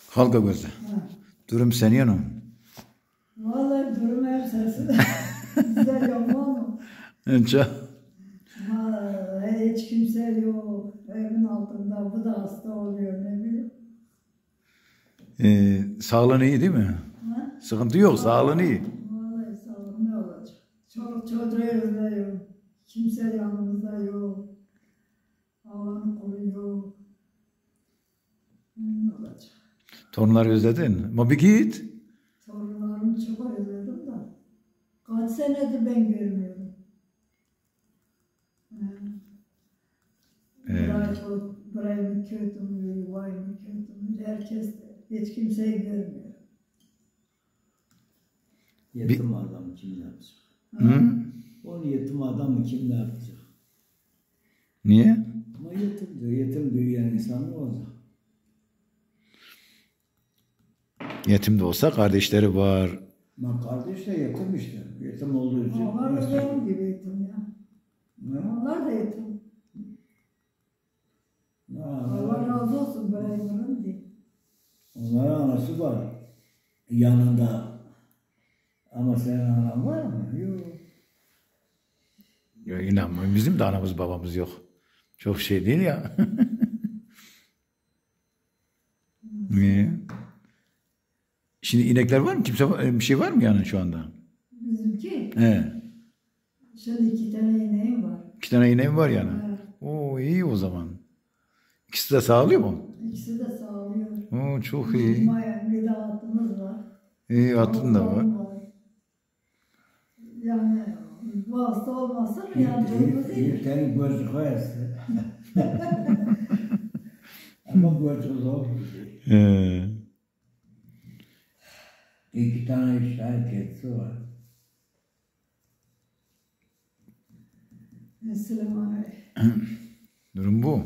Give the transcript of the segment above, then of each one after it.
Halka gözü. Ha. Durum sen yanım. Vallahi durum her sesi de güzel yapma ama. Önce. Hiç kimse yok. Evin altında. Bu da hasta oluyor ne bileyim. Sağlığın iyi değil mi? Ha? Sıkıntı yok, sağlığın iyi. Vallahi sağlık ne olacak? Çoluk çocuğu evde yok. Kimse yanımızda yok. Allah'ın kulu yok. Ne olacak? Torunları özledin. Ama bir git. Torunlarımı çok özledim de. Kaç senedir ben görmüyorum. Burayı mı kötü mü, yuvayı mı kötü mü? Herkes de. Hiç kimseyi görmüyor. Yetim adam kim ne yapacak? Hı? O yetim adamı kim ne yapacak? Niye? Ama yetim diyor. Yetim büyüyen insan ne olacak? Yetim de olsa kardeşleri var. Ama kardeş de yetim işte. Yetim olduğu için. Onlar da benim gibi yetim ya. Ne? Onlar da yetim. Ne? Allah razı olsun burayı diye. Onların anası var. Yanında. Ama senin anan var mı? Yok. Ya inanmıyorum. Bizim de anamız babamız yok. Çok şey değil ya. Niye? Şimdi inekler var mı? Kimse bir şey var mı yani şu anda? Bizimki. He. Şimdi 2 tane ineğim var. 2 tane ineğim var yani. Evet. Oo iyi o zaman. İkisi de sağlıyor mu? İkisi de sağlıyor. Oo çok iyi. Bir de atımız var. İyi atın da var. Oğlum var. Yani bu hasta olmasa mı yani durumumuz iyi. Bir tane gözü koyarsın. Ama gözü zor. He. 2 tane işte kedisi var. Selamünaleyküm. Durum bu.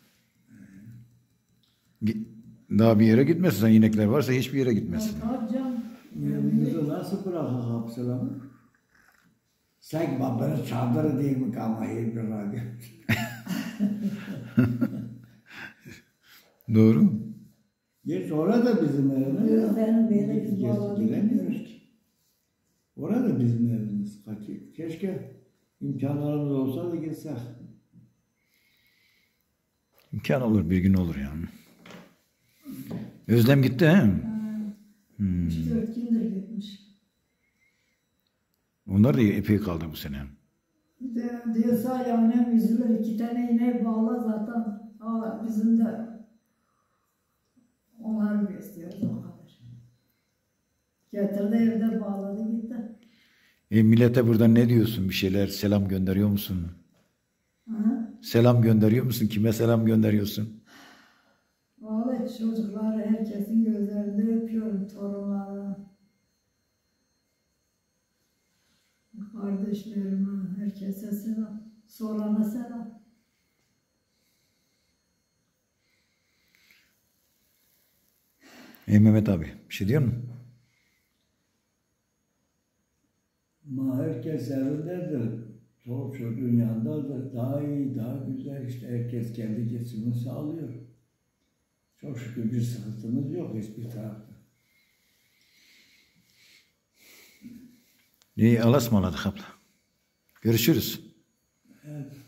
Daha bir yere gitmesin. Sen inekler varsa hiçbir yere gitmesin. Tabii canım. Bizi nasıl bırakır hapselamı? Sen babanın çadırı değil mi kalmayı bırakır? Doğru. Geç orada bizim evimiz. Yok, benim böyle biz Geç bağladık. giremiyoruz ki. Orada bizim evimiz. Keşke imkanlarımız olsa da gitsek. İmkan olur, bir gün olur yani. Özlem gitti he? 3-4 gündür gitmiş. Onlar da epey kaldı bu sene. Diyorsa yani üzülür. 2 tane ineği bağla zaten. Bizim de onları besliyoruz o kadar. Getirdi evde bağladı gitti. Millete buradan ne diyorsun? Bir şeyler selam gönderiyor musun? Hı? Selam gönderiyor musun? Kime selam gönderiyorsun? Vallahi çocuklar herkesin gözlerinde öpüyorum torunları. Kardeşlerime, herkese selam. Sorana selam. Mehmet abi bir şey diyor musun? Ama herkes evindedir. Çoluk çocuğun yanındadır. Daha iyi, daha güzel işte. Herkes kendi geçimini sağlıyor. Çok şükür bir sıkıntımız yok hiçbir tarafta. İyi Allah'a ısmarladık abla. Görüşürüz. Evet.